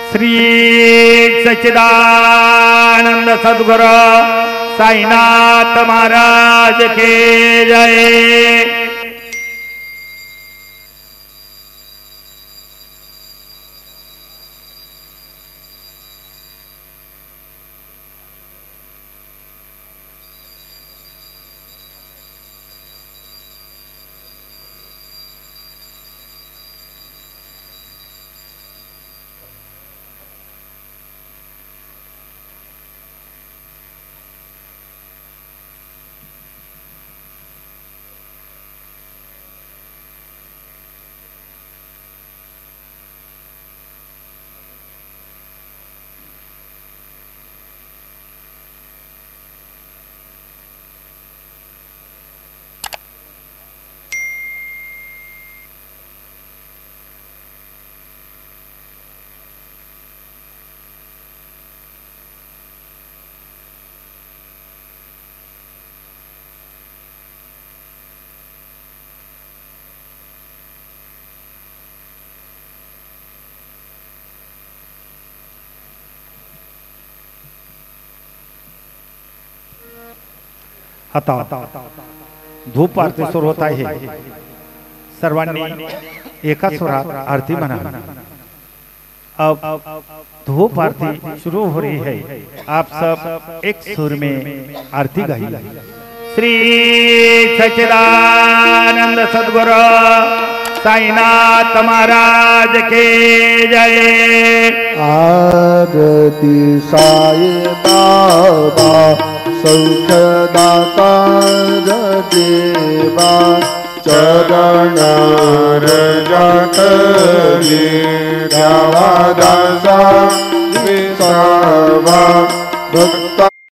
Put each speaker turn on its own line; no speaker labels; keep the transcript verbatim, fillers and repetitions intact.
श्री सच्चिदानंद सद्गुरु साईनाथ महाराज के जय। आता धूप आरती सुरू होत आहे। सर्वांनी एका सुरात आरती म्हणा। अब धूप आरती शुरू हो रही है। आप सब एक सुर में आरती गाइए। श्री सच्चिदानंद सद्गुरु साईनाथ महाराज के जय।
आरती साई बाबा सौख्यदाता देवा चरण रजत दासा विसावा भक्त